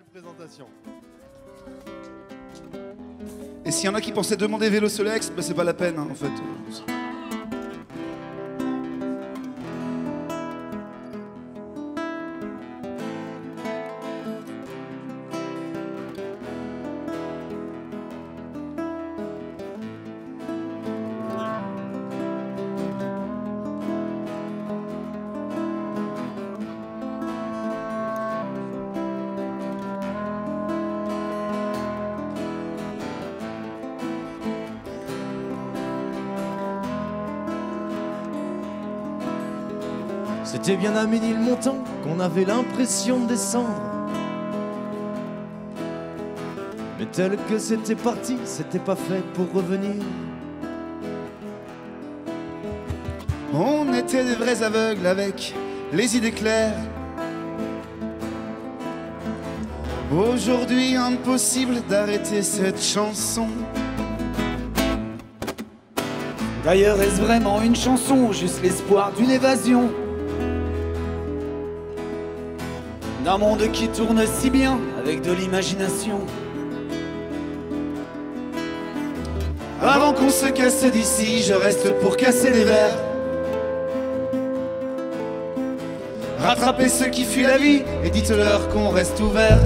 présentation. Et s'il y en a qui pensaient demander Vélo Solex, ben c'est pas la peine hein, en fait. C'était bien à Ménilmontant qu'on avait l'impression de descendre. Mais tel que c'était parti, c'était pas fait pour revenir. On était des vrais aveugles avec les idées claires. Aujourd'hui, impossible d'arrêter cette chanson. D'ailleurs, est-ce vraiment une chanson ou juste l'espoir d'une évasion? D'un monde qui tourne si bien avec de l'imagination. Avant qu'on se casse d'ici, je reste pour casser les verres. Rattrapez ceux qui fuient la vie et dites-leur qu'on reste ouvert.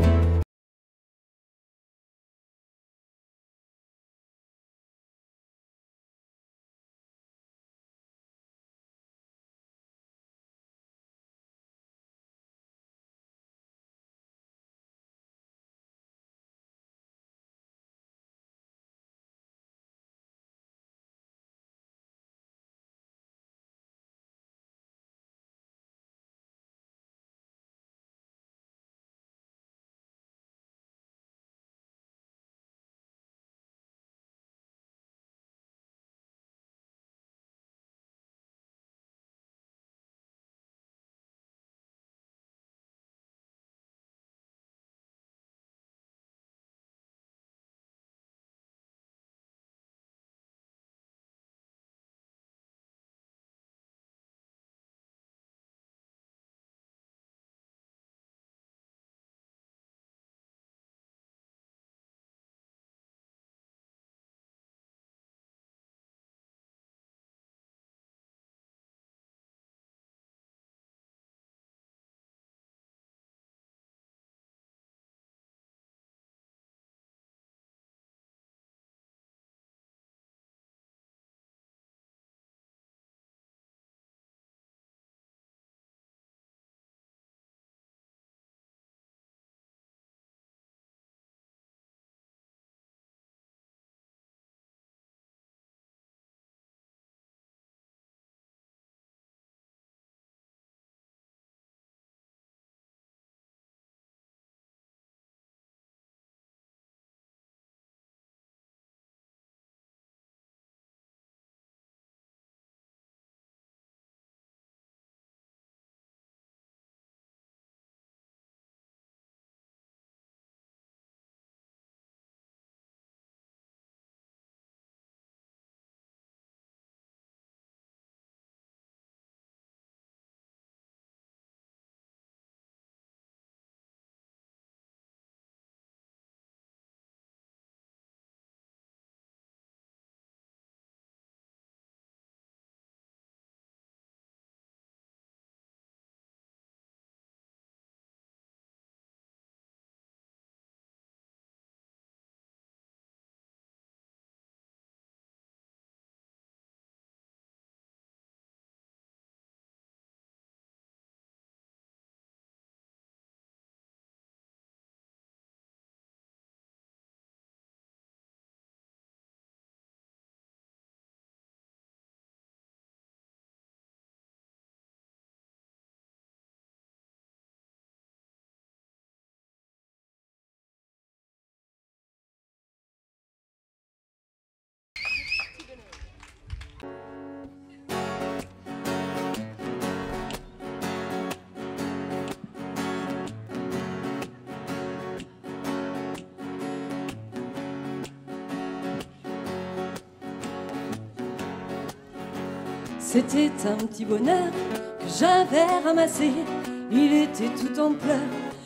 C'était un petit bonheur que j'avais ramassé. Il était tout en pleurs,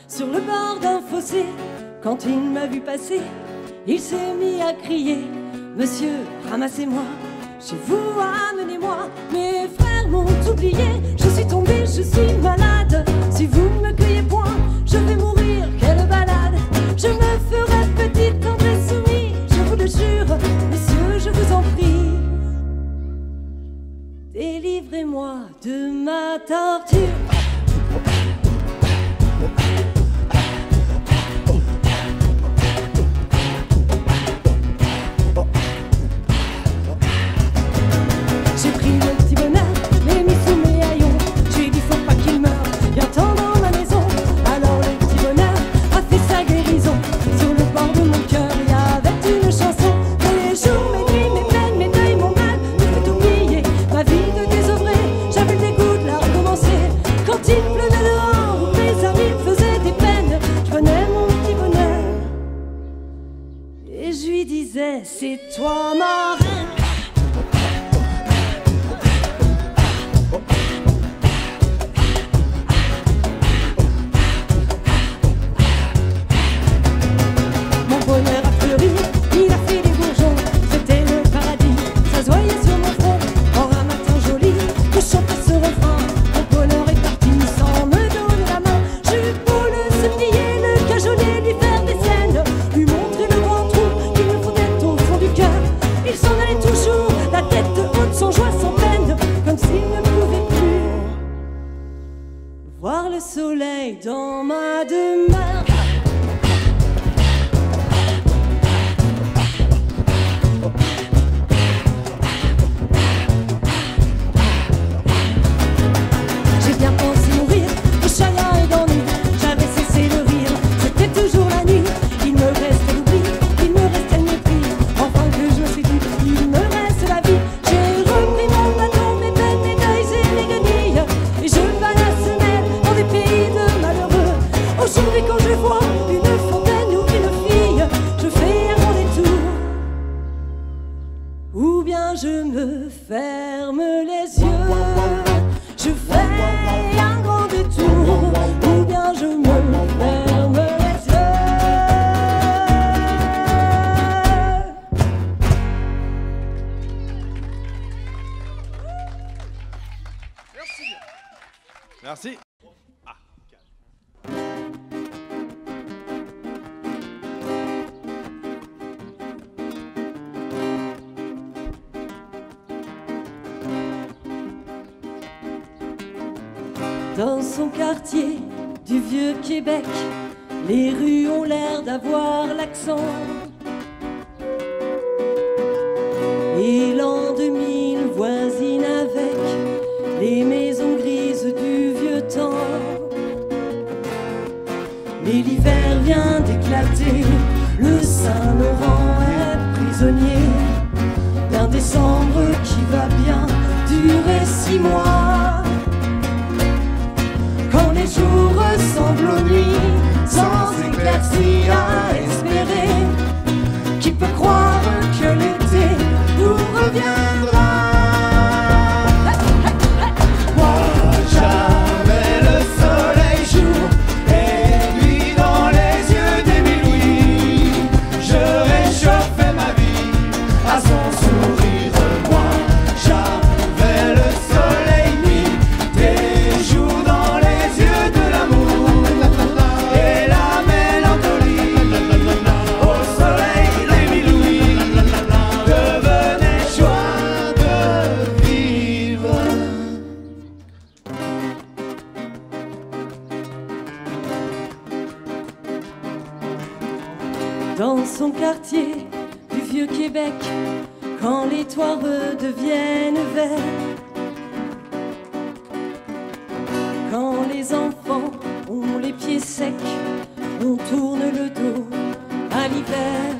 sur le bord d'un fossé. Quand il m'a vu passer, il s'est mis à crier: Monsieur, ramassez-moi, chez vous, amenez-moi. Mes frères m'ont oublié, je suis tombée, je suis malade. Si vous ne me cueillez point, je vais mourir, quelle balade. Je me ferai petite, tendre et soumis, je vous le jure, monsieur, je vous en prie. Délivrez-moi de ma torture. J'ai pris le petit bonheur, l'ai mis sous mes haillons. J'ai dit faut pas qu'il meure, viens-t'en dans ma maison. Alors le petit bonheur a fait sa guérison. Sur le bord de mon cœur, il y avait une chanson. Mes jours, mes nuits, mes peines, mes deuils, mon mal me fait oublier ma vie de désœuvré. J'avais le dégoût de la recommencer. Quand il pleuvait dehors, où mes amis faisaient des peines, je prenais mon petit bonheur et je lui disais: c'est toi ma reine. Voir le soleil dans ma demeure. J'ai bien pensé mourir de chagrin et d'ennui. J'avais cessé de rire, c'était toujours la nuit. Il me restait l'oubli, il me restait le mépris. Enfin que je me suis dit, il me reste la vie. J'ai repris mon bâton, mes peines, mes deuils et mes guenilles, et je balasse dans des pays de malheureux. Aujourd'hui quand je vois une fontaine ou une fille, je fais un grand détour, ou bien je me ferme les yeux. Je fais un grand détour, ou bien je me ferme les yeux. Merci. Dans son quartier du vieux Québec, les rues ont l'air d'avoir l'accent. Et l'an 2000 voisine avec les maisons grises du vieux temps. Mais l'hiver vient d'éclater, le Saint-Laurent est prisonnier d'un décembre qui va bien durer 6 mois. Quand les jours ressemblent aux nuits, sans éclaircie à espérer, qui peut croire que l'été nous reviendra? Moi, jamais le soleil jour et nuit dans les yeux d'Émilie. Je réchauffais ma vie à son sourire. Moi, j'avais le soleil nuit, des jours dans les yeux de l'amour et la mélancolie. Au soleil d'Émilie devenait joie de vivre. Dans son quartier du vieux Québec, quand les toits redeviennent verts, quand les enfants ont les pieds secs, on tourne le dos à l'hiver.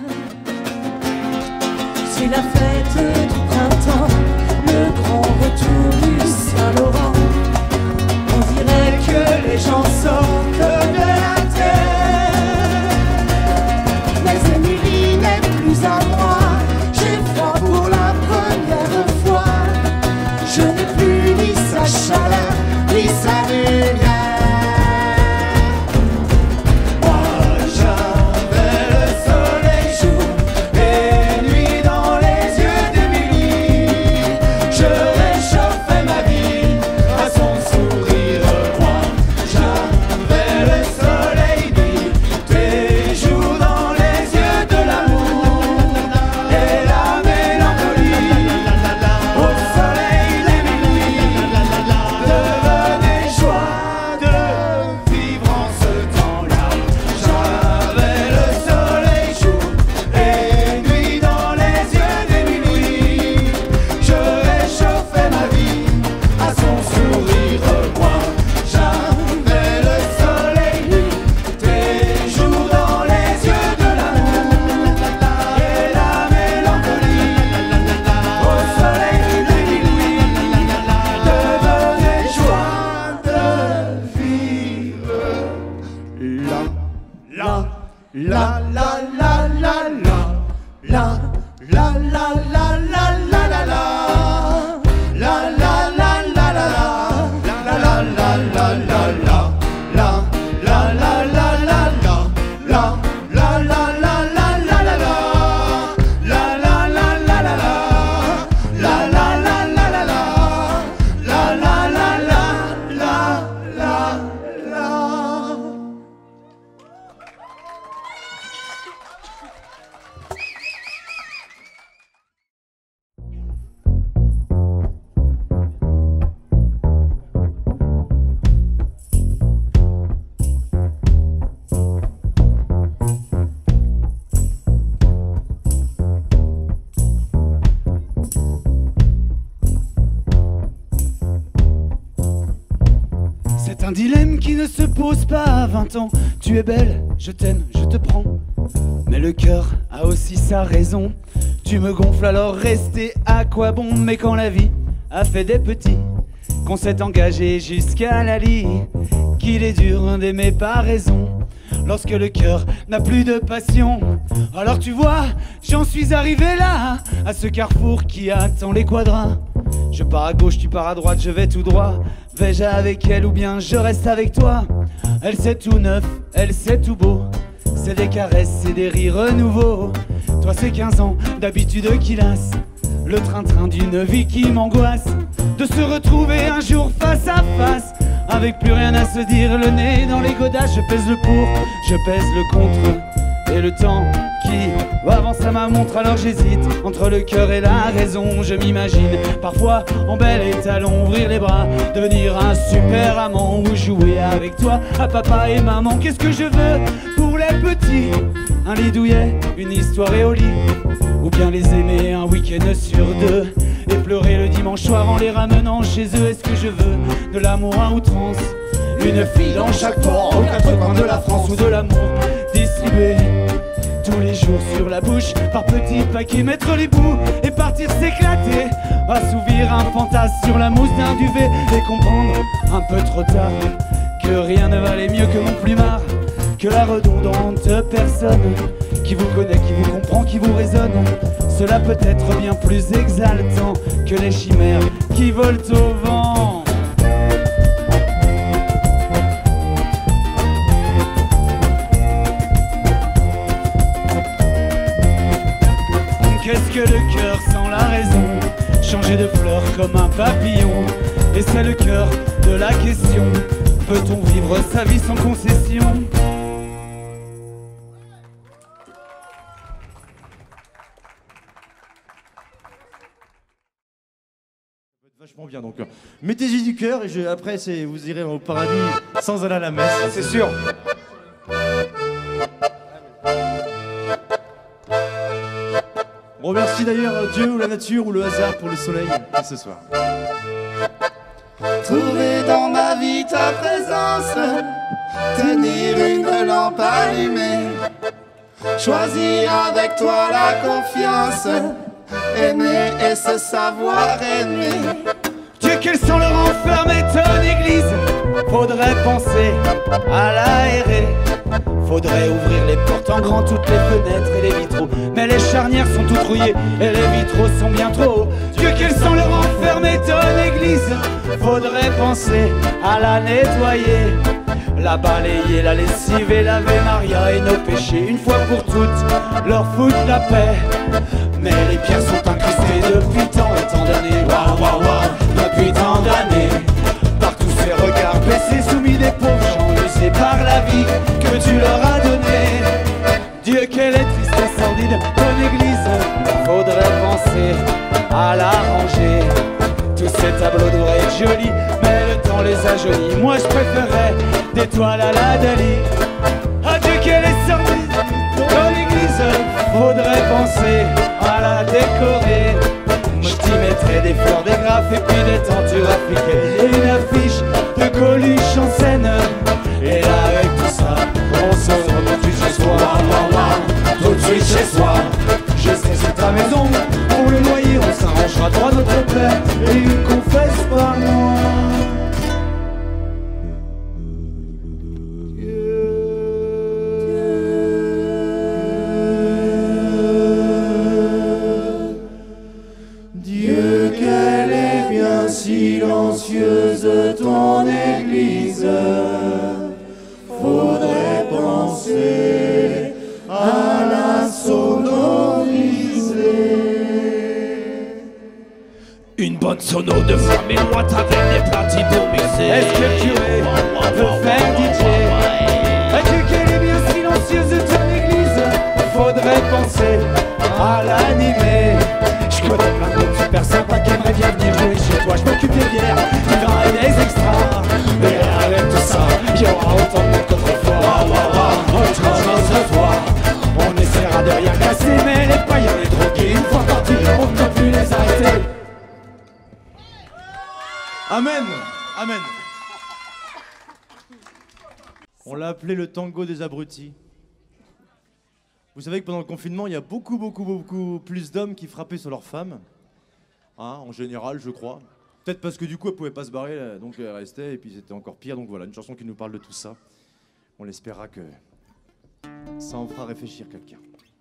C'est la fête du printemps, le grand retour du Saint-Laurent. On dirait que les gens sortent de la terre. Mais Émilie n'est plus à moi, j'ai froid pour la première fois. Je n'ai plus ni sa chaleur, ni sa lumière. un dilemme qui ne se pose pas à 20 ans. Tu es belle, je t'aime, je te prends. Mais le cœur a aussi sa raison. Tu me gonfles alors rester à quoi bon? Mais quand la vie a fait des petits, qu'on s'est engagé jusqu'à la lie, qu'il est dur d'aimer par raison. Lorsque le cœur n'a plus de passion, alors tu vois, j'en suis arrivé là, à ce carrefour qui attend les quadrans. Je pars à gauche, tu pars à droite, je vais tout droit. Vais-je avec elle ou bien je reste avec toi? Elle c'est tout neuf, elle c'est tout beau. C'est des caresses, c'est des rires nouveaux. Toi c'est 15 ans d'habitude qui lasse, le train-train d'une vie qui m'angoisse. De se retrouver un jour face à face, avec plus rien à se dire, le nez dans les godasses. Je pèse le pour, je pèse le contre, et le temps qui avance à ma montre. Alors j'hésite entre le cœur et la raison. Je m'imagine parfois en bel étalon, ouvrir les bras, devenir un super amant, ou jouer avec toi à papa et maman. Qu'est-ce que je veux pour les petits? Un lit douillet, une histoire et au lit, ou bien les aimer un week-end sur deux, et pleurer le dimanche soir en les ramenant chez eux. Est-ce que je veux de l'amour à outrance, une fille dans chaque port, aux quatre coins de la France, ou de l'amour distribué tous les jours sur la bouche, par petits paquets, mettre les bouts et partir s'éclater, assouvir un fantasme sur la mousse d'un duvet, et comprendre un peu trop tard que rien ne valait mieux que mon plumard, que la redondante personne qui vous connaît, qui vous comprend, qui vous raisonne. Cela peut être bien plus exaltant que les chimères qui volent au vent. Qu'est-ce que le cœur sans la raison? Changer de fleur comme un papillon, et c'est le cœur de la question. Peut-on vivre sa vie sans concession? Vachement bien, donc mettez-y du cœur et après vous irez au paradis sans aller à la messe. C'est sûr. On remercie d'ailleurs Dieu ou la nature ou le hasard pour le soleil ce soir. Trouver dans ma vie ta présence, tenir une lampe allumée, choisir avec toi la confiance, aimer et se savoir aimer. Dieu, quel sang leur enfermer ton église. Faudrait penser à l'aérer, faudrait ouvrir les portes en grand, toutes les fenêtres et les vitraux. Mais les charnières sont toutes rouillées et les vitraux sont bien trop hauts. Dieu, quel sang leur enfermer ton église. Faudrait penser à la nettoyer, la balayer, la lessiver, laver Maria et nos péchés une fois pour toutes, leur foutre la paix. Mais les pierres sont incrustées depuis tant et tant d'années. Waouh, waouh, waouh, depuis tant d'années. Par tous ces regards baissés, soumis des pauvres gens usés par la vie que tu leur as donnée. Dieu, quelle est triste et sordide ton église. Faudrait penser à la ranger. Tous ces tableaux devraient être jolis, mais le temps les a jaunis. Moi je préférais des toiles à la Dali. Adieu, quelle est sordide ton église. Faudrait penser à la décorer. Je t'y mettrais des fleurs, des graphes et puis des tentures appliquées, et une affiche de Coluche en scène. Et là avec tout ça, on se retrouve tout de suite chez soi. Tout de suite chez soi. Je serai sur ta maison, pour le loyer on s'arrangera droit notre père, et une confesse par moi. Dieu, qu'elle est bien silencieuse ton église. Faudrait penser à la sonoriser. Une bonne sono de femme et droite avec des platines pour mixer. Est-ce que le curé peut faire DJ? Adieu, qu'elle est bien silencieuse ton église. Faudrait penser à l'animer. Je connais plein de monde super sympa qui aimerait bien venir jouer chez toi. Je m'occupe des bières, du vin et des extras. Mais avec tout ça, il y aura autant de monde qu'autrefois. Autrefois, on essaiera de rien casser, mais les païens, les drogués, une fois partis, on ne peut plus les arrêter. Amen. Amen. On l'a appelé le tango des abrutis. Vous savez que pendant le confinement, il y a beaucoup plus d'hommes qui frappaient sur leurs femmes. Hein, en général, je crois. Peut-être parce que du coup, elles pouvaient pas se barrer, donc elles restaient, et puis c'était encore pire. Donc voilà, une chanson qui nous parle de tout ça. On espérera que ça en fera réfléchir quelqu'un.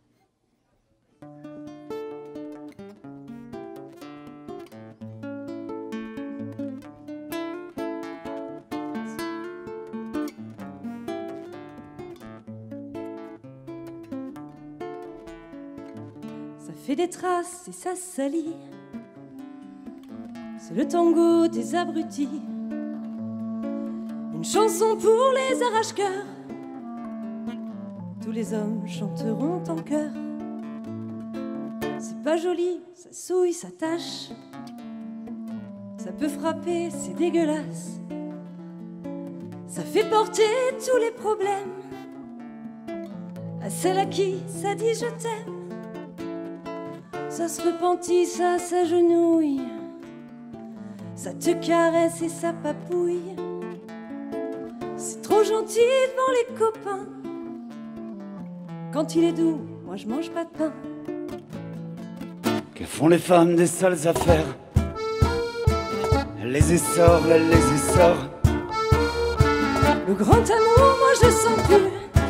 Ça fait des traces et ça salit. C'est le tango des abrutis. Une chanson pour les arrache-cœurs. Tous les hommes chanteront en chœur. C'est pas joli, ça souille, ça tâche. Ça peut frapper, c'est dégueulasse. Ça fait porter tous les problèmes à celle à qui ça dit je t'aime. Ça se repentit, ça s'agenouille. Ça te caresse et ça papouille. C'est trop gentil devant les copains. Quand il est doux, moi je mange pas de pain. Que font les femmes des sales affaires? Elle les essore, elle les essore. Le grand amour, moi je sens plus.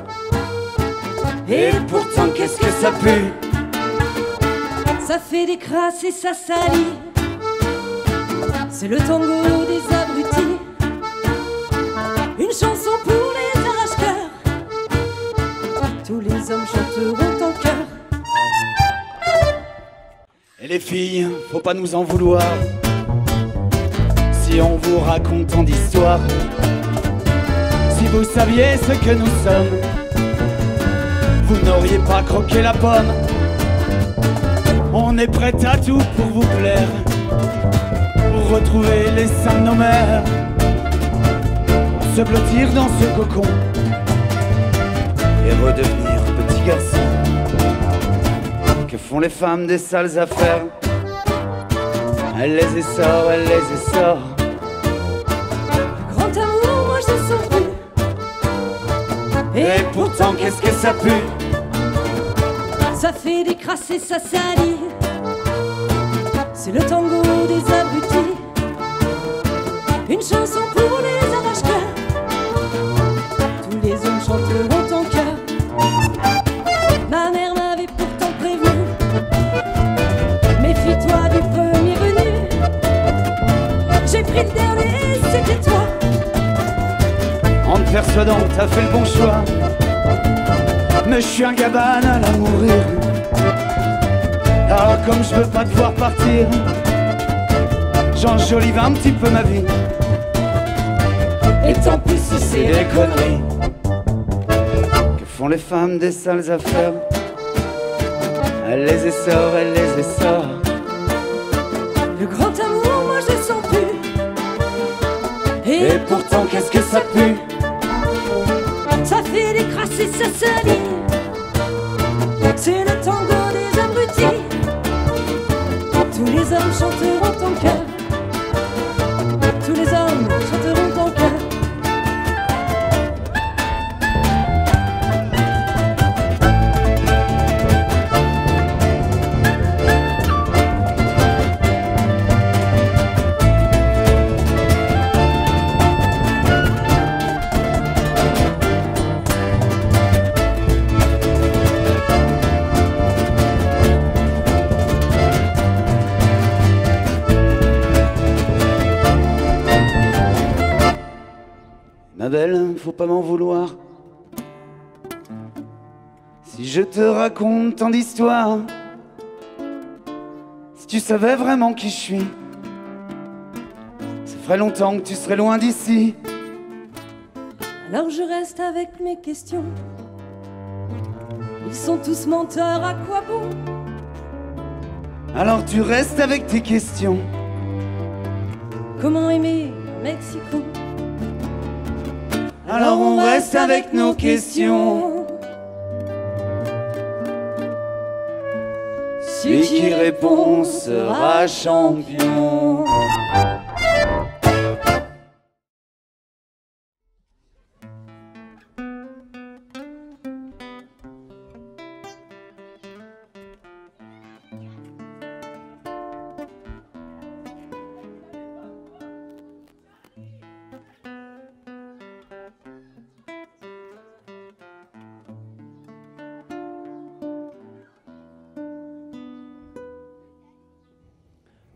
Et pourtant qu'est-ce que ça pue? Ça fait des crasses et ça salit. C'est le tango des abrutis. Une chanson pour les arrache-cœurs. Tous les hommes chanteront en chœur. Et les filles, faut pas nous en vouloir si on vous raconte tant d'histoires. Si vous saviez ce que nous sommes, vous n'auriez pas croqué la pomme. On est prêt à tout pour vous plaire, pour retrouver les seins de nos mères, se blottir dans ce cocon et redevenir petit garçon. Que font les femmes des sales affaires? Elles les essorent, elles les essorent. Le grand amour, moi je sens plus. Et pourtant qu'est-ce que ça pue? Ça fait des crasses et ça salit. C'est le tango des abrutis. Une chanson pour les arrache-cœurs. Tous les hommes chanteront en chœur. Ma mère m'avait pourtant prévenu. Méfie-toi du premier venu. J'ai pris le dernier, c'était toi. En te persuadant que t'as fait le bon choix. Mais je suis un gars banal à mourir. Alors comme je veux pas te voir partir, j'enjolive un petit peu ma vie. Et tant pis si c'est des conneries. Que font les femmes des sales affaires? Elles les essorent, elles les essorent. Le grand amour, moi je sens plus. Et pourtant qu'est-ce que ça pue? Ça fait des crasses et ça salit. C'est le tango des abrutis. Tous les hommes chanteront en chœur. Tous les hommes chanteront en chœur. Ma belle, faut pas m'en vouloir si je te raconte tant d'histoires. Si tu savais vraiment qui je suis, ça ferait longtemps que tu serais loin d'ici. Alors je reste avec mes questions. Ils sont tous menteurs, à quoi bon? Alors tu restes avec tes questions. Comment aimer un Mexico? Alors on reste avec nos questions. Celui qui répond sera champion.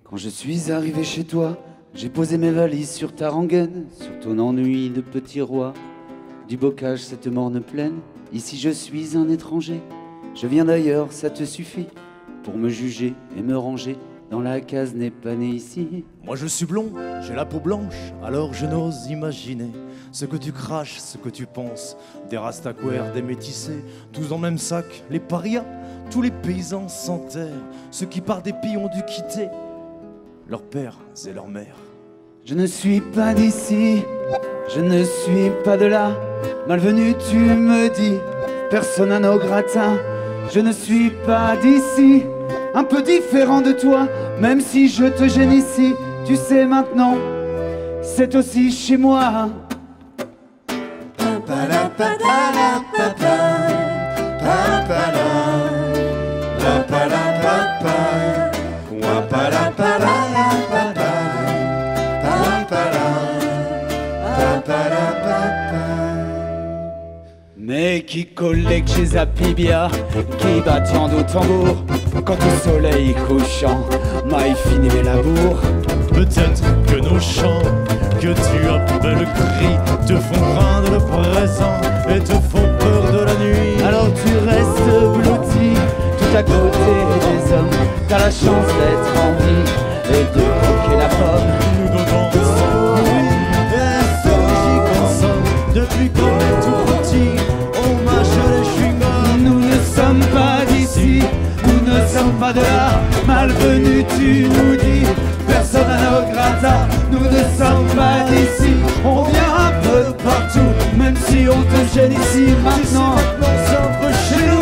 Quand je suis arrivé chez toi, j'ai posé mes valises sur ta rengaine, sur ton ennui de petit roi. Du bocage, cette morne plaine, ici je suis un étranger. Je viens d'ailleurs, ça te suffit pour me juger et me ranger. Dans la case n'est pas né ici. Moi je suis blond, j'ai la peau blanche, alors je n'ose imaginer ce que tu craches, ce que tu penses. Des rastaquaires, des métissés, tous dans le même sac, les parias, tous les paysans sans terre, ceux qui par dépit ont dû quitter leurs pères et leurs mères. Je ne suis pas d'ici, je ne suis pas de là. Malvenu tu me dis, persona non grata. Je ne suis pas d'ici, un peu différent de toi, même si je te gêne ici, tu sais maintenant, c'est aussi chez moi. Mais qui collecte chez Apibia, qui battant au tambour, quand au soleil couchant, maille fine et labour. Peut-être que nos chants, que tu appelles cris, te font craindre le présent et te font peur de la nuit. Alors tu restes blotti, tout à côté des hommes. T'as la chance d'être en vie et de croquer la pomme. Nous devons oui, et c'est logique en somme, depuis qu'on est tout petit, on mâche les chewing-gums. Nous ne sommes pas d'ici, nous ne sommes pas de là. Malvenu tu nous dis, persona non grata. Nous ne sommes pas d'ici, on vient un peu de partout. Même si on te gêne ici maintenant, c'est un peu chez nous.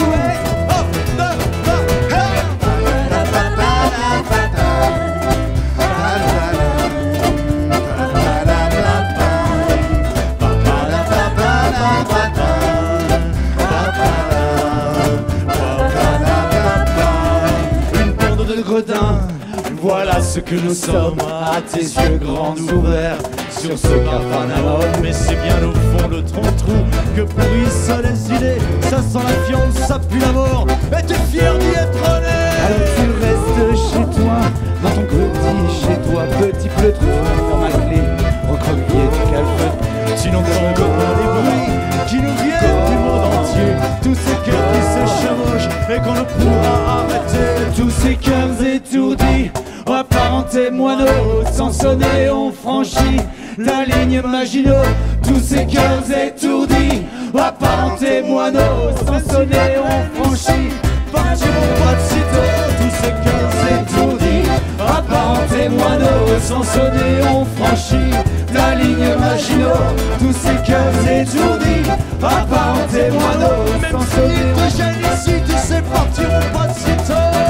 Voilà ce que nous sommes, à tes yeux grands ouverts sur ce Capharnaüm. Mais c'est bien au fond de ton trou que pourrissent les idées. Ça sent la fiente, ça pue la mort, et t'es fier d'y être né. Alors tu restes chez toi, dans ton petit chez toi, petit pleutre, dans ma clé, recroquevillé du calfeutre. Tu n'entends que les bruits qui nous viennent du monde entier. Tous ces cœurs qui s'échevauchent et qu'on ne pourra arrêter. Tous ces cœurs étourdis, apparentés moineaux, sans sonner on franchit la ligne Maginot. Tous ces cœurs étourdis, apparentés moineaux, sans sonner on franchit. Parti mon pas de sitôt. Tous ces cœurs étourdis, apparentés moineaux, sans sonner on franchit la ligne Maginot. Tous ces cœurs étourdis, apparentés moineaux, sans sonner on franchit. Même si te gêne ici, tu sais partir mon pas de sitôt.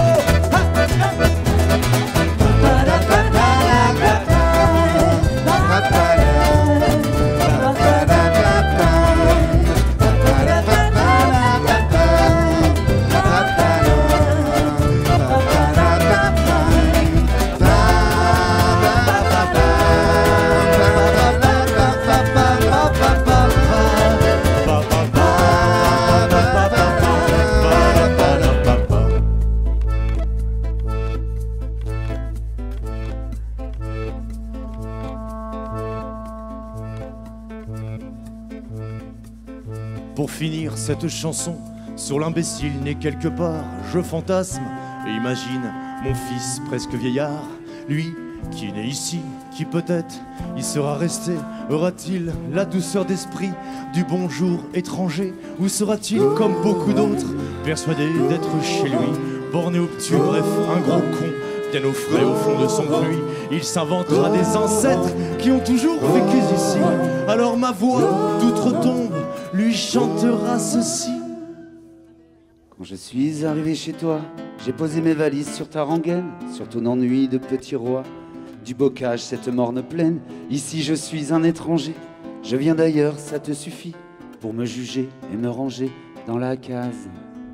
Pour finir cette chanson sur l'imbécile né quelque part, je fantasme et imagine mon fils presque vieillard, lui qui est né ici, qui peut-être il sera resté. Aura-t-il la douceur d'esprit du bonjour étranger, ou sera-t-il comme beaucoup d'autres persuadé d'être chez lui, borné obtus, bref un gros con, bien au frais au fond de son bruit. Il s'inventera des ancêtres qui ont toujours vécu ici. Alors ma voix d'outre-tombe lui chantera ceci. Quand je suis arrivé chez toi, j'ai posé mes valises sur ta rengaine, sur ton ennui de petit roi. Du bocage, cette morne plaine, ici je suis un étranger. Je viens d'ailleurs, ça te suffit pour me juger et me ranger dans la case.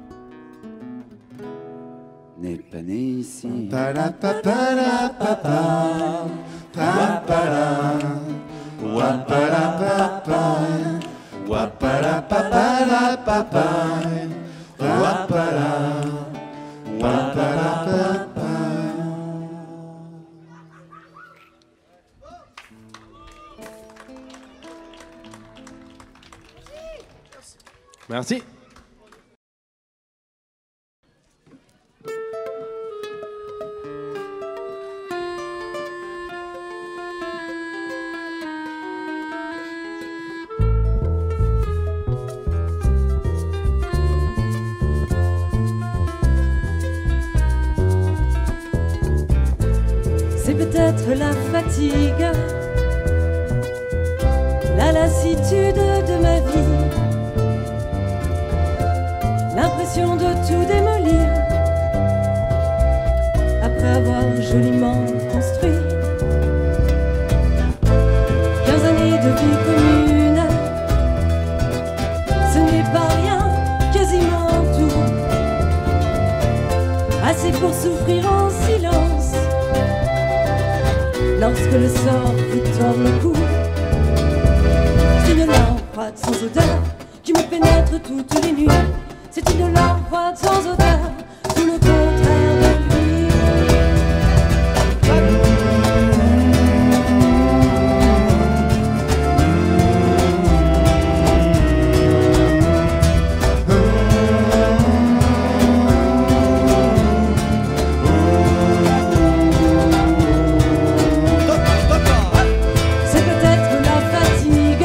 N'est pas né ici. Merci. C'est peut-être la fatigue, la lassitude de ma vie, l'impression de tout démolir après avoir joliment construit 15 années de vie commune. Ce n'est pas rien, quasiment tout, assez pour souffrir en silence lorsque le sort vous tord le cou. C'est une lampe froide sans odeur qui me pénètre toutes les nuits. C'est une lampe froide sans odeur, tout le contraire de lui. C'est peut-être la fatigue,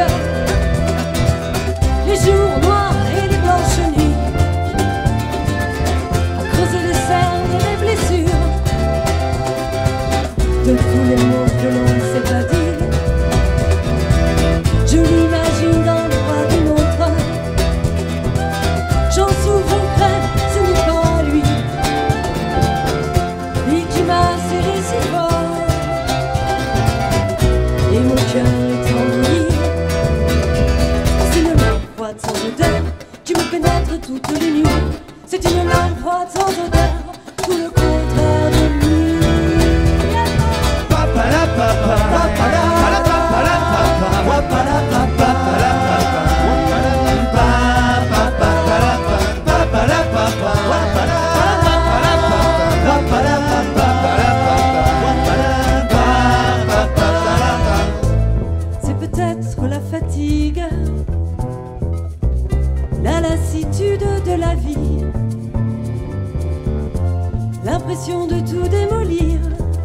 les jours noirs et les blanches nuits, à creuser les cernes et les blessures de tous les mots que l'on ne sait pas dire. Je l'imagine dans le bras d'une autre, j'en souffre, j'en crève, ce n'est pas lui, lui qui m'a serré si fort, et mon cœur est embrouillé. C'est une lampe froide sans odeur qui me pénètre toutes les nuits. C'est une lampe froide sans odeur, tout le contraire de lui. C'est peut-être la fatigue, la lassitude de la vie, l'impression de tout démolir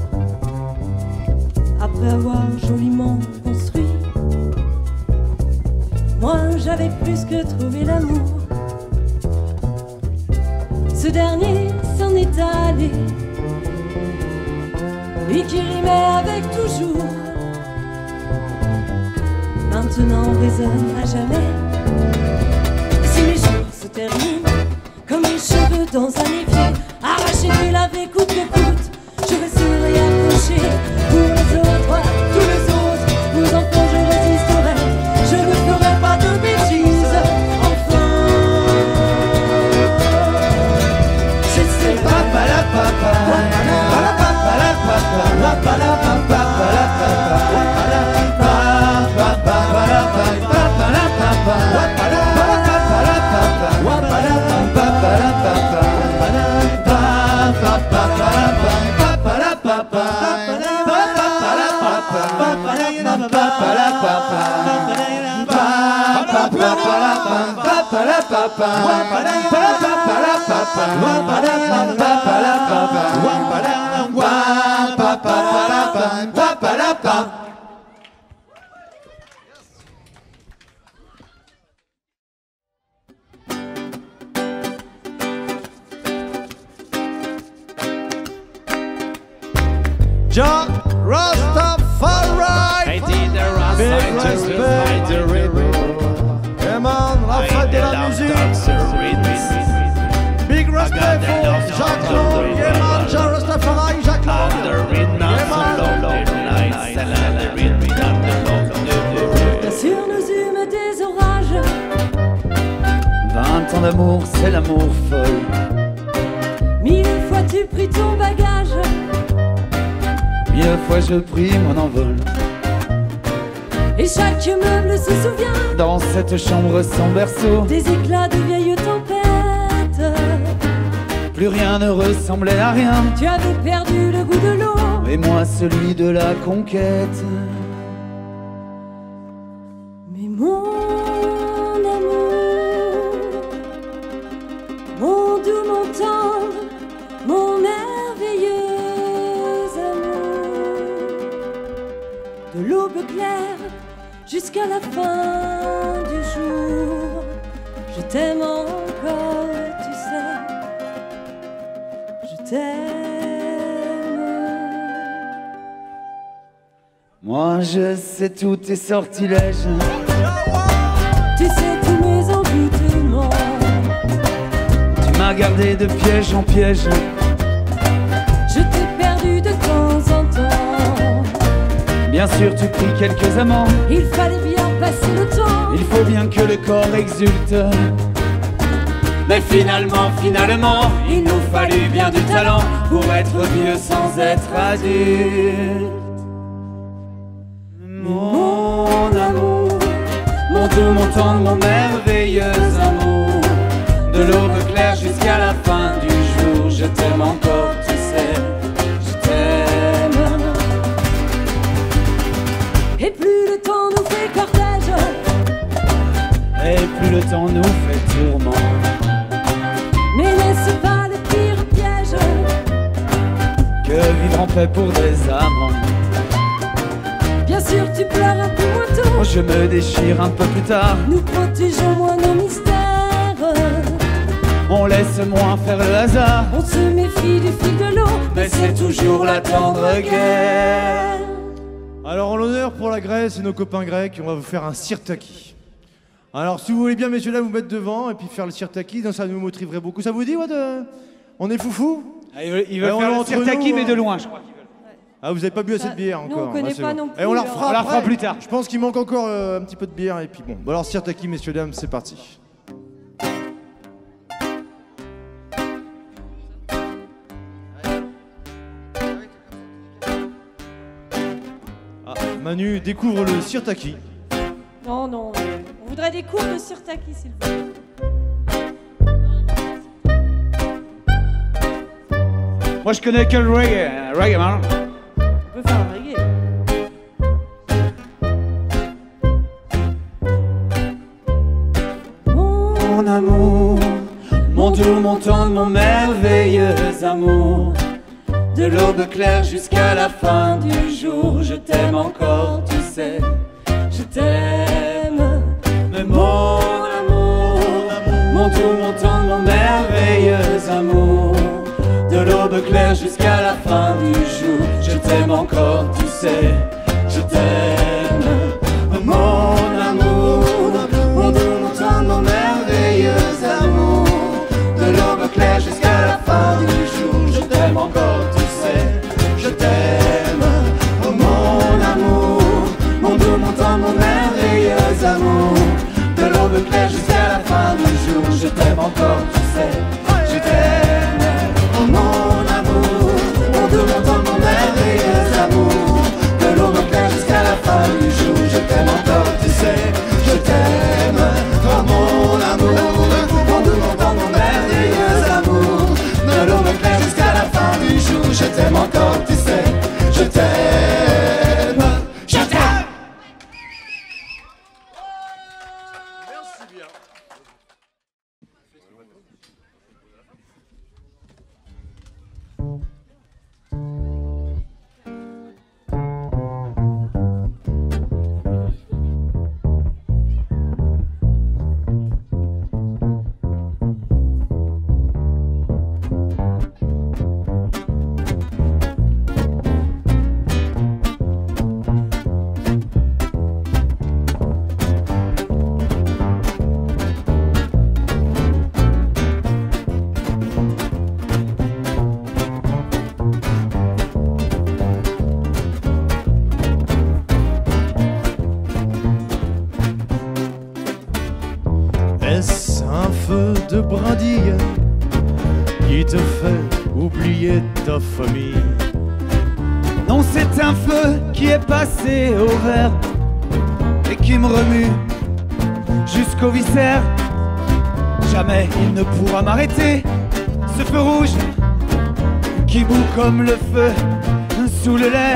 après avoir joliment construit. Moi j'avais plus que trouvé l'amour, ce dernier s'en est allé, lui qui rimait avec toujours, maintenant résonne à jamais. Si mes jours se terminent comme mes cheveux dans un évier, arrachés et lavés coûte que coûte, je resterai accroché pour les autres, tous les autres. Aux enfants je résisterai, je ne ferai pas de bêtises. Enfin, je sais pas. John Rastafari. I did the right Big side to respect. fight the river. Yeah man, la fête de la musique. Big respect pour Jacques-Claude. Yeah man, John Rastafari, Jacques-Claude. Yeah man. Bien sûr nous eûmes des orages, 20 ans d'amour, c'est l'amour folle. 1000 fois tu pris ton bagage, 1000 fois je pris mon envol. et chaque meuble se souvient Dans cette chambre sans berceau, des éclats de vieilles tempêtes. plus rien ne ressemblait à rien. Tu avais perdu le goût de l'eau, Et moi celui de la conquête. mais mon amour, de l'aube claire jusqu'à la fin du jour. Je t'aime encore, tu sais, je t'aime. Moi je sais tous tes sortilèges. Tu sais tous mes envoûtements. Tu m'as gardé de piège en piège. Je t'ai perdu de temps en temps. Bien sûr tu pris quelques amants. Il fallait bien passer le temps. Il faut bien que le corps exulte. Mais finalement, il nous fallut bien du talent pour être vieux sans être adulte. Mon amour, mon doux, mon tendre, mon merveilleux amour. De l'aube claire jusqu'à la fin du jour, je t'aime encore, tu sais, je t'aime. Et plus le temps nous fait cortège, Et plus le temps nous fait tourment. mais n'est-ce pas le pire piège Que vivre en paix pour des amants. Bien sûr tu pleures un peu moins tôt. Je me déchire un peu plus tard. Nous protégeons moins nos mystères. On laisse moins faire le hasard. On se méfie du fil de l'eau, Mais c'est toujours la tendre guerre. Alors en l'honneur pour la Grèce et nos copains grecs, on va vous faire un sirtaki. Alors si vous voulez bien messieurs là vous mettre devant et puis faire le sirtaki, ça nous motiverait beaucoup. Ça vous dit ouais de... On est foufou? Ah, ils veulent on faire est le entre sirtaki nous, mais hein. de loin je crois. Ah vous avez pas bu assez de bière nous, encore. on connaît c'est pas bon. non plus, Et on la alors. refera On la après. fera plus tard. Je pense qu'il manque encore un petit peu de bière et puis bon. Bon alors sirtaki messieurs dames, c'est parti. Ah, Manu découvre le sirtaki. Non, non, on voudrait des cours de sirtaki s'il vous plaît. Moi je connais que le reggae man. On peut faire un reggae. Mon amour, mon doux, mon tendre, mon merveilleux amour. De l'aube claire jusqu'à la fin du jour, je t'aime encore, tu sais, je t'aime. Mais mon amour, mon doux, mon tendre, mon merveilleux amour. De l'aube claire jusqu'à la fin du jour, je t'aime encore, tu sais, je t'aime. Mon amour, mon doux, mon tendre, mon merveilleux amour. De l'aube claire jusqu'à la fin du jour, je t'aime encore, tu sais, je t'aime. Oh mon amour, mon doux, mon tendre, mon merveilleux amour. De l'aube claire jusqu'à la fin du jour, je t'aime encore, tu sais, je t'aime. Oh mon amour, mon doux, mon tendre, mon merveilleux amour. De l'aube claire jusqu'à la fin du jour, je t'aime encore, tu sais, je t'aime. Oh mon amour, mon doux, mon tendre, mon merveilleux amour. De l'aube claire jusqu'à la fin du jour, je t'aime encore, tu sais, je t'aime, je t'aime. Est-ce un feu de brindille qui te fait oublier ta famille? Non, c'est un feu qui est passé au vert et qui me remue jusqu'aux viscères. Jamais il ne pourra m'arrêter, ce feu rouge qui bout comme le feu sous le lait.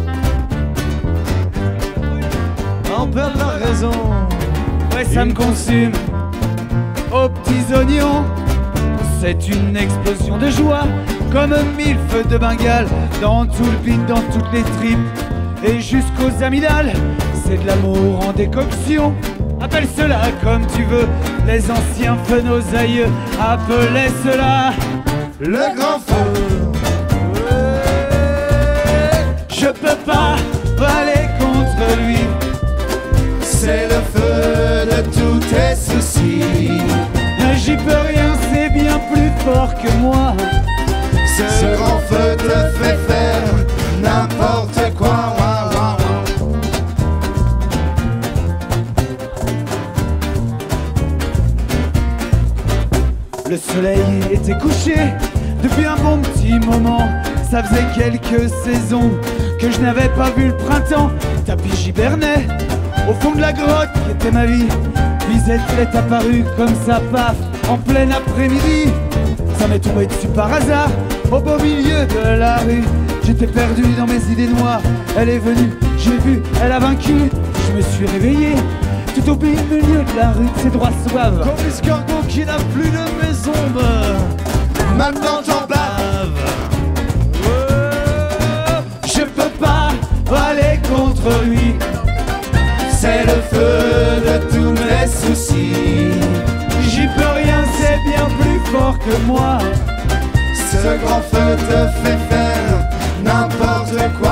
On perd la raison. Ouais, ça me consume aux petits oignons. C'est une explosion de joie, comme 1000 feux de Bengale, dans tout le bide, dans toutes les tripes. et jusqu'aux amygdales. C'est de l'amour en décoction. Appelle cela comme tu veux. Les anciens feux, nos aïeux, appelaient cela le grand feu. Je peux pas aller contre lui. C'est le feu de tous tes soucis. J'y peux rien, c'est bien plus fort que moi. Ce grand feu te fait faire n'importe quoi. Le soleil était couché depuis un bon petit moment. Ça faisait quelques saisons que je n'avais pas vu le printemps. Tapis j'hibernais au fond de la grotte qui était ma vie. Puis elle est apparue comme ça, paf, en plein après-midi. Ça m'est tombé dessus par hasard, au beau milieu de la rue. J'étais perdu dans mes idées noires. Elle est venue, j'ai vu, elle a vaincu. Je me suis réveillé tout au milieu de la rue, de ses droits sauvages. Comme l'escargot qui n'a plus de maison, Maintenant t'en baves. Je peux pas aller contre lui. C'est le feu de tous mes soucis. J'y peux rien, c'est bien plus fort que moi. Ce grand feu te fait faire n'importe quoi.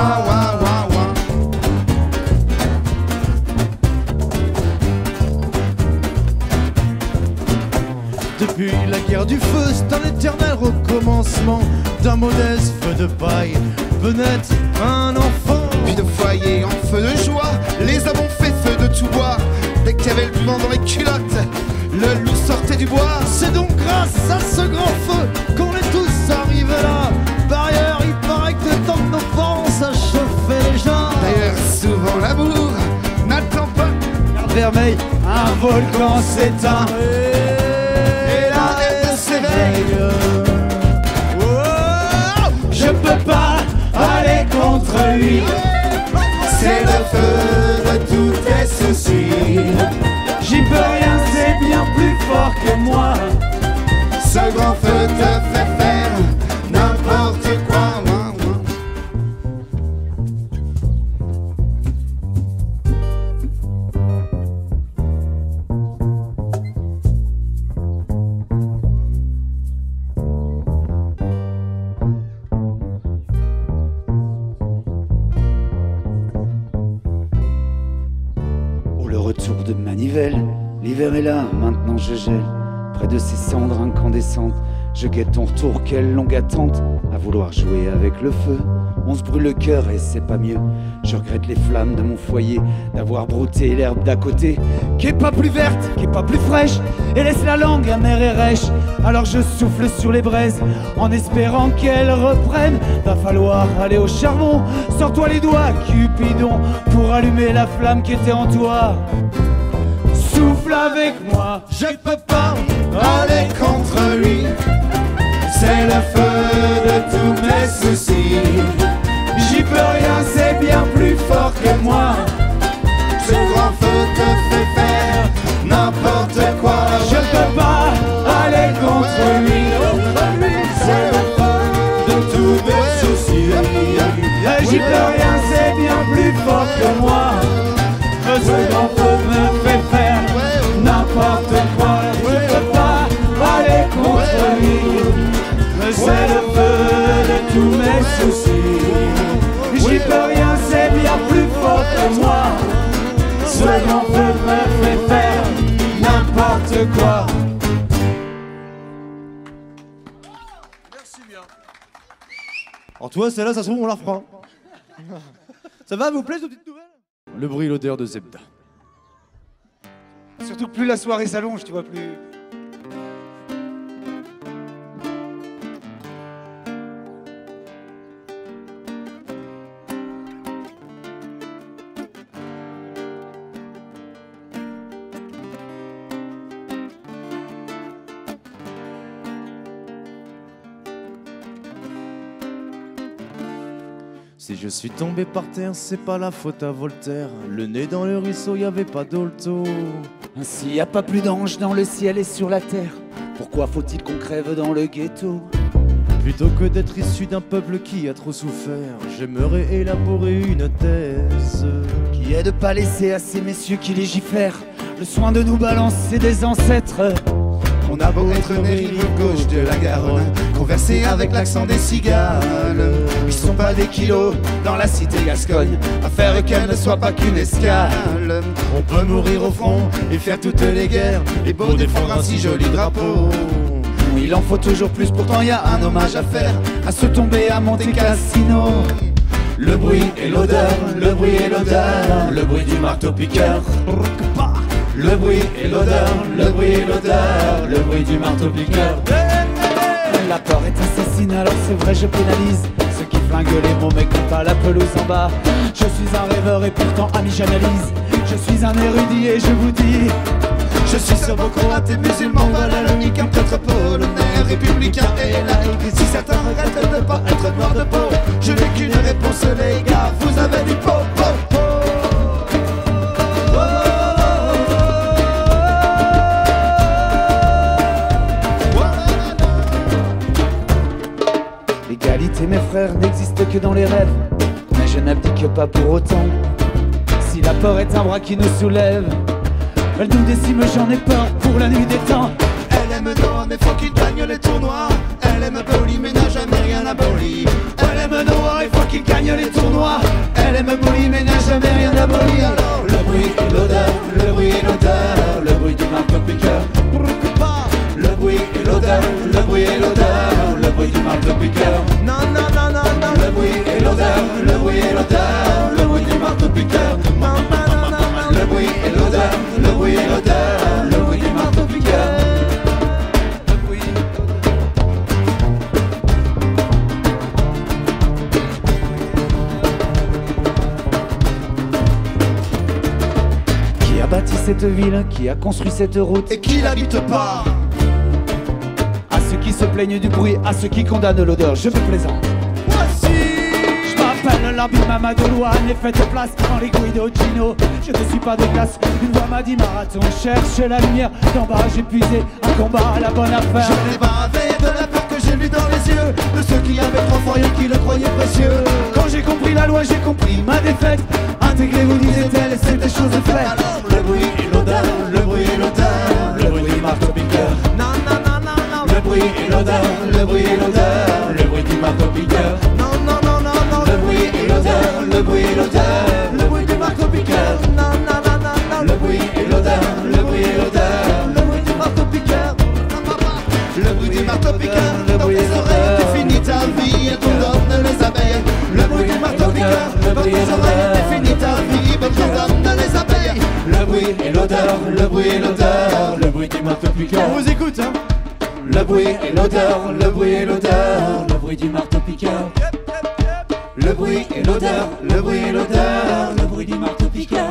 Depuis la guerre du feu, c'est un éternel recommencement. D'un modeste feu de paille peut naître un enfant. Puis de foyer en feu de joie, les hommes ont fait feu de tout bois. Dès qu'il y avait le vent dans les culottes, le loup sortait du bois. C'est donc grâce à ce grand feu qu'on est tous arrivés là. Par ailleurs, il paraît que le temps de nos parents, ça chauffait les gens. D'ailleurs, souvent l'amour n'attend pas. Carte vermeille, un volcan s'éteint. Et la haine s'éveille. Je peux pas aller contre lui. C'est le feu de tous tes soucis. J'y peux rien, c'est bien plus fort que moi. Ce grand feu te fait faire n'importe quoi. Retour de manivelle, l'hiver est là, maintenant je gèle. Près de ces cendres incandescentes, je guette ton retour, quelle longue attente. À vouloir jouer avec le feu, on se brûle le cœur et c'est pas mieux. Je regrette les flammes de mon foyer, d'avoir brouté l'herbe d'à côté, qui est pas plus verte, qui est pas plus fraîche, et laisse la langue amère et rêche. Alors je souffle sur les braises, en espérant qu'elle reprenne. Va falloir aller au charbon, sors-toi les doigts, Cupidon, pour allumer la flamme qui était en toi. Souffle avec moi, Je peux pas aller contre lui. C'est le feu de tous mes soucis. j'y peux rien, c'est bien plus fort que moi. Ce grand feu te fait faire n'importe quoi. Je peux pas aller contre lui. C'est le feu de tous mes soucis. J'y peux rien, c'est bien plus fort que moi. Ce grand feu me fait faire n'importe quoi. Je peux pas aller contre lui. C'est le feu de tous mes soucis. J'y peux rien, c'est bien plus fort que moi. Ce grand feu me fait faire n'importe quoi. Alors toi, celle-là, ça se trouve, on la refera. Ça va, vous plaît, cette petite nouvelle? Le bruit et l'odeur de Zebda. Surtout que plus la soirée s'allonge, tu vois, plus... Si je suis tombé par terre, c'est pas la faute à Voltaire. Le nez dans le ruisseau, y avait pas d'olto. Ainsi y a pas plus d'anges dans le ciel et sur la terre. Pourquoi faut-il qu'on crève dans le ghetto? Plutôt que d'être issu d'un peuple qui a trop souffert, j'aimerais élaborer une thèse qui est de pas laisser à ces messieurs qui légifèrent le soin de nous balancer des ancêtres. On a beau être né rive gauche de la Garonne, converser avec l'accent des cigales. Ils sont pas des kilos dans la cité gascogne, à faire qu'elle ne soit pas qu'une escale. On peut mourir au front et faire toutes les guerres, et beau défendre un si joli drapeau. Il en faut toujours plus, pourtant y a un hommage à faire à se tomber à Monte Cassino. Le bruit et l'odeur, le bruit et l'odeur, le bruit du marteau-piqueur. Le bruit et l'odeur, le bruit et l'odeur, le bruit du marteau-piqueur. La peur est assassine, alors c'est vrai je pénalise ceux qui flinguent les mots mais comptent pas la pelouse en bas. Je suis un rêveur et pourtant ami j'analyse. Je suis un érudit et je vous dis, je suis serbo-croate et musulman, valalonique, un prêtre polonais, républicain et laïque. Si certains regrettent de ne pas être noir de peau, je n'ai qu'une réponse les gars, vous avez du pot. L'égalité mes frères n'existe que dans les rêves, mais je n'abdique pas pour autant. Si la peur est un bras qui nous soulève, elle nous décime, j'en ai peur pour la nuit des temps. Elle aime Noah mais faut qu'il gagne les tournois. Elle aime Boli mais n'a jamais rien aboli. Elle aime Noah, il faut qu'il gagne les tournois. Elle aime Boli mais n'a jamais rien aboli. Alors le bruit et l'odeur, le bruit et l'odeur, le bruit du marteau-piqueur. Le bruit et l'odeur, le bruit et l'odeur, le bruit du marteau-piqueur. Non, non, non, non, non. Le bruit et l'odeur, le bruit et l'odeur, le bruit du marteau-piqueur. Le bruit et l'odeur, le bruit et l'odeur, le bruit du marteau-piqueur. Qui a bâti cette ville, qui a construit cette route, Et qui n'habite pas? à ceux qui se plaignent du bruit, à ceux qui condamnent l'odeur, je me plaisante. Voici. Je m'appelle l'Arbi Mamadou Louane et faites place dans les Guido Gino. Je ne suis pas de classe, une voix m'a dit marathon. Cherche la lumière, d'en bas j'ai puisé un combat à la bonne affaire. Je l'ai bavé de la peur que j'ai vue dans les yeux de ceux qui avaient trop fort et qui le croyaient précieux. Quand j'ai compris la loi, j'ai compris ma défaite. Intégrez-vous, disait-elle, et c'était chose faite. Alors le bruit et l'odeur, le bruit et l'odeur, le bruit du marteau-piqueur. Non, non, non, non, non. Le bruit et l'odeur, le bruit et l'odeur, le bruit du marteau-piqueur. Non, non, non, non, non. Le bruit et l'odeur, le bruit et l'odeur, le bruit du marteau-piqueur. Non, non, non, non, non. Le bruit et l'odeur, le bruit et l'odeur, le bruit du marteau-piqueur. Le bruit du marteau-piqueur, dans tes oreilles, tu finis ta vie et ton donne les abeilles. Le bruit du marteau-piqueur, dans tes oreilles, tu finis ta vie et ton donne les abeilles. Le bruit et l'odeur, le bruit et l'odeur, le bruit du marteau-piqueur. On vous écoute, hein. Le bruit et l'odeur, le bruit et l'odeur, le bruit du marteau-piqueur. Le bruit et l'odeur, le bruit et l'odeur, le bruit du marteau-piqueur.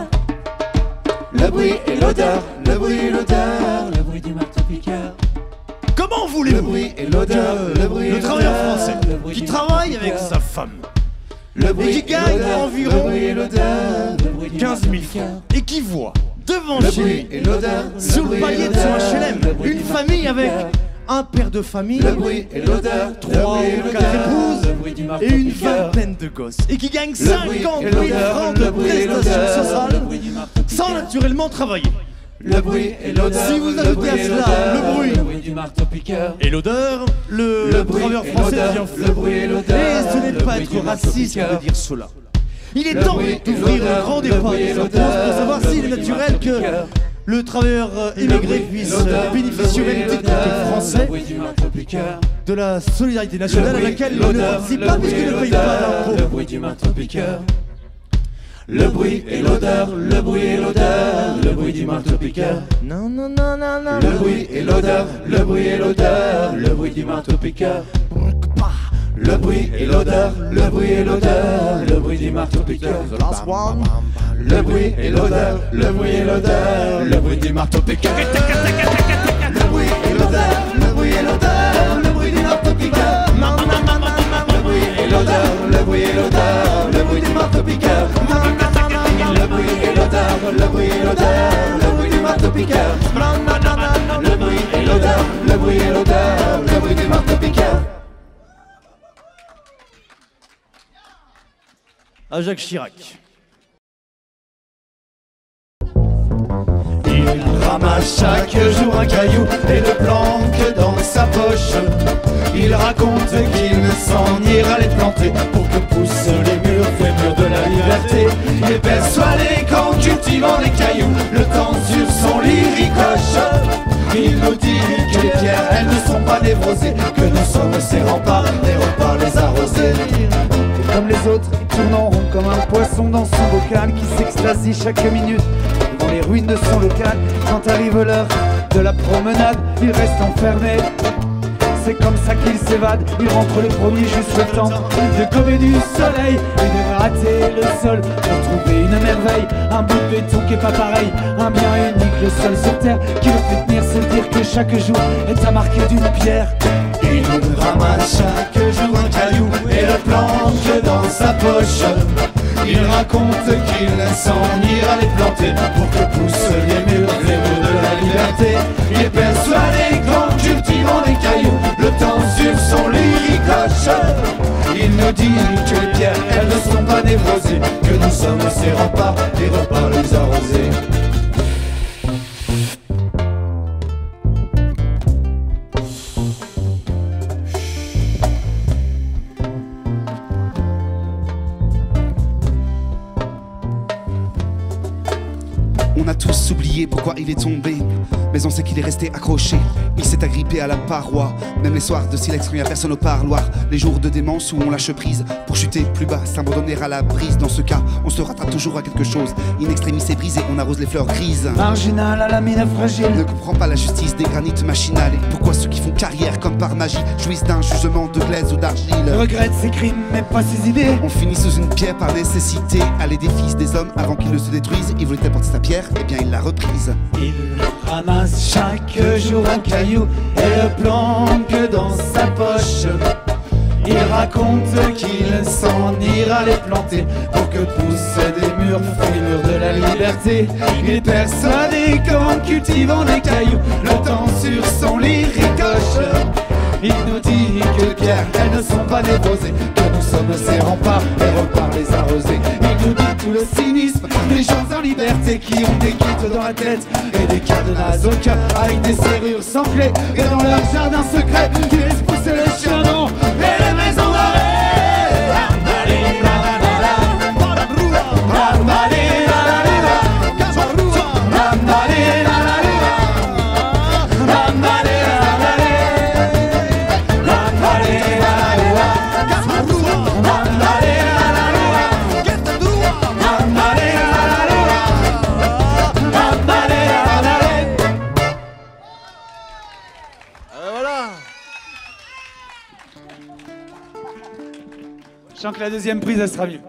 Le bruit et l'odeur, le bruit et l'odeur, le bruit du marteau-piqueur. Comment Le voulez-vous bruit et l'odeur, le bruit et le travailleur l'odeur, français le bruit qui du travaille avec marteau-piqueur. sa femme Le et bruit qui gagne l'odeur, environ le bruit et l'odeur, le bruit du 15 000 marteau-piqueur. francs et qui voit devant Le chez bruit lui, et l'odeur, sur le le bruit et palier de son l'odeur, HLM, le bruit une du famille avec marteau-piqueur. un père de famille, Le bruit et l'odeur, 3 ou 4 épouses et une vingtaine de gosses et qui gagne 50 000 francs de prestations sociales sans naturellement travailler. Le bruit et l'odeur. Si vous ajoutez à cela le bruit du marteau-piqueur. et l'odeur, le bruit travailleur et français l'odeur, devient le fou. bruit et l'odeur, Et ce n'est le pas bruit être du raciste de marteau-piqueur. dire cela. Il est Le temps bruit et d'ouvrir le l'odeur, grand le débat bruit et des impôts l'odeur, pour savoir le s'il est bruit du naturel que marteau-piqueur. le travailleur immigré puisse bénéficier au même titre que le français de la solidarité nationale à laquelle il ne participe pas puisqu'il ne paye pas Le d'impôts. bruit du marteau-piqueur. Le bruit et l'odeur, le bruit et l'odeur, le bruit du marteau-piqueur. Non, non, non, non, non. Le bruit et l'odeur, le bruit et l'odeur, le bruit du marteau-piqueur. Le bruit et l'odeur, le bruit et l'odeur, le bruit du marteau-piqueur. Le bruit et l'odeur, le bruit et l'odeur, le bruit du marteau-piqueur. Le bruit et l'odeur, le bruit et l'odeur, le bruit du marteau-piqueur. Le bruit et l'odeur, le bruit et l'odeur, le bruit du marteau-piqueur. Le bruit et l'odeur, le bruit et l'odeur, le bruit du marteau-piqueur. Le bruit et l'odeur, le bruit et l'odeur, le bruit du marteau-piqueur. à Jacques Chirac. Il ramasse chaque jour un caillou et le planque dans sa poche. Il raconte qu'il ne s'en ira les planter pour que poussent les murs de la liberté. Il est persuadé qu'en cultivant les cailloux, le temps sur son lit ricoche. Il nous dit que les pierres, elles ne sont pas névrosées, que nous sommes ses remparts et repart les arroser. Et comme les autres, il tourne en rond comme un poisson dans son bocal qui s'extasie chaque minute devant les ruines de son local. Quand arrive l'heure de la promenade, il reste enfermé. C'est comme ça qu'il s'évade, il rentre le premier juste le temps de gommer du soleil et de gratter le sol pour trouver une merveille, un bout de béton qui est pas pareil, un bien unique, le seul sur terre qui le fait tenir, se dire que chaque jour est à marquer d'une pierre. Il ramasse chaque jour un caillou et le planque dans sa poche. Il raconte qu'il s'en ira les planter pour que poussent les murs de la liberté. Il est persuadé qu'en cultivant les cailloux, le temps sur son lit ricoche. Il nous dit que les pierres, elles ne sont pas névrosées, que nous sommes ses remparts et repart les arroser. On a tous oublié pourquoi il est tombé, mais on sait qu'il est resté accroché. Il s'est agrippé à la paroi, même les soirs de silex quand il n'y a personne au parloir. Les jours de démence où on lâche prise pour chuter plus bas, s'abandonner à la brise. Dans ce cas, on se rattrape toujours à quelque chose. In extremis est brisé, on arrose les fleurs grises. Marginal à la mine fragile, Ne comprend pas la justice des granites machinales. Et pourquoi ceux qui font carrière comme par magie jouissent d'un jugement de glaise ou d'argile. regrette ses crimes mais pas ses idées. On finit sous une pierre par nécessité. À l'édifice des hommes avant qu'ils ne se détruisent. Il voulait apporter sa pierre, et bien il l'a reprise. Il ramasse chaque jour un caillou et le planque dans sa poche. Il raconte qu'il s'en ira les planter pour que poussent des murs de la liberté. Il est persuadé qu'en cultivant des cailloux, le temps sur son lit ricoche. Il nous dit que les pierres, elles ne sont pas névrosées, que nous sommes ses remparts et repart les arroser. Il nous dit tout le cynisme des gens en liberté qui ont des quittes dans la tête et des cadenas au cœur avec des serrures sans clé. Et dans leur jardin secret, qui laissent pousser les chardons et les maisons d'arrêt. Je sens que la deuxième prise, elle sera mieux.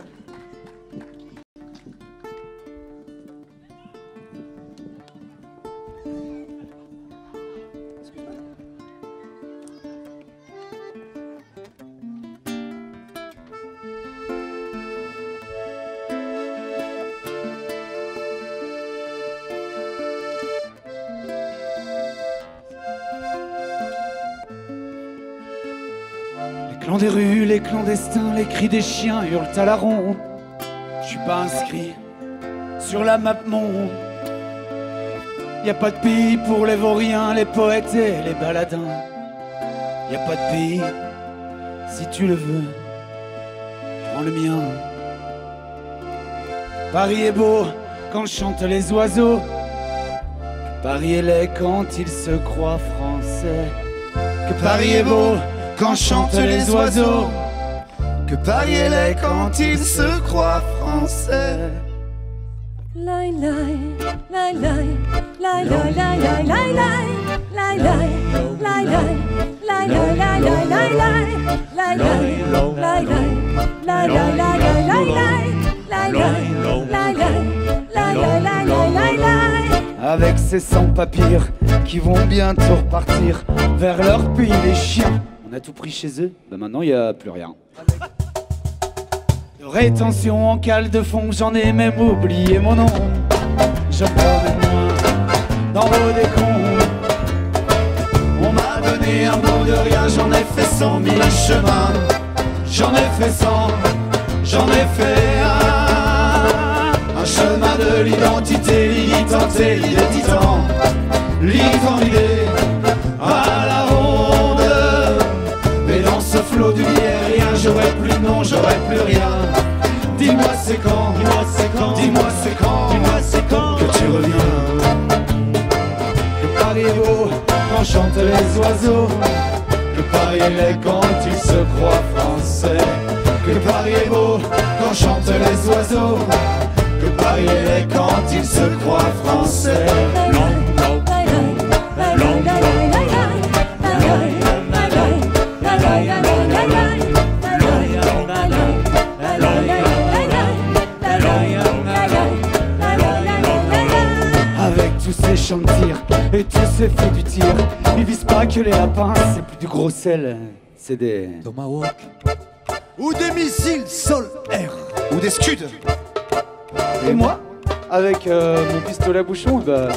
Les clans des rues, les clandestins, les cris des chiens hurlent à la ronde. Je suis pas inscrit sur la map monde. Y a pas de pays pour les vauriens, les poètes et les baladins. Y a pas de pays, si tu le veux, prends le mien. Paris est beau quand chantent les oiseaux. Paris est laid quand il se croit français. Que Paris est beau quand chantent les oiseaux, Que Paris est laid quand il se croit français. Lai lai, lai lai, lai lai lai lai lai lai, lai lai, lai lai, lai lai lai lai lai lai, lai lai, lai lai, lai lai lai lai lai lai, lai lai, lai lai, lai lai lai lai. avec ces sans-papiers qui vont bientôt repartir vers leur pays les chiens. On a tout pris chez eux, ben maintenant il n'y a plus rien. De rétention en cale de fond, j'en ai même oublié mon nom. Je promène moins dans vos décombres. On m'a donné un bout de rien, j'en ai fait 100 000 chemins. J'en ai fait 100, j'en ai fait un chemin de l'identité, l'identité, l'identitant, l'idée à la ronde. Mais dans ce flot du rien, j'aurai plus de nom, j'aurai plus rien. Dis-moi c'est quand, dis-moi c'est quand, dis-moi c'est quand, dis-moi c'est quand que tu reviens. Que Paris est beau quand chantent les oiseaux, que Paris est quand il se croit français. Que Paris est beau quand chantent les oiseaux, que Paris est quand il se croit français. Avec tous ces chants de tir et tous ces feux du tir, ils visent pas que les lapins, c'est plus du gros sel, c'est des Tomahawk. Ou des missiles sol-air. Ou des scuds. Et moi, avec mon pistolet à bouchon, bah,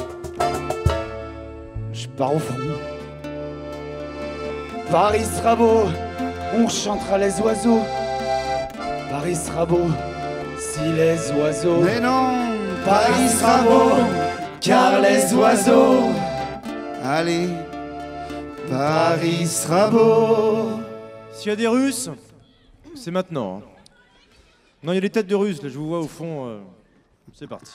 je pars au fond. Paris sera beau, on chantera les oiseaux. Paris sera beau, si les oiseaux. Mais non, Paris sera beau, car les oiseaux. Allez, Paris sera beau. S'il y a des Russes, c'est maintenant. Hein. Non, il y a des têtes de Russes, là, je vous vois au fond. C'est parti.